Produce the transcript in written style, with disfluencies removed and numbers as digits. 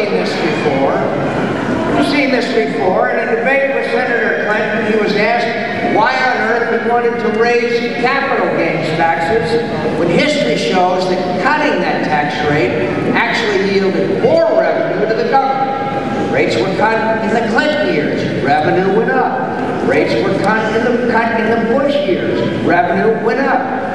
seen this before. We've seen this before. In a debate with Senator Clinton, he was asked why on earth he wanted to raise capital gains taxes when history shows that cutting that tax rate actually yielded more revenue to the government. Rates were cut in the Clinton years, revenue went up. Rates were cut in the Bush years, revenue went up.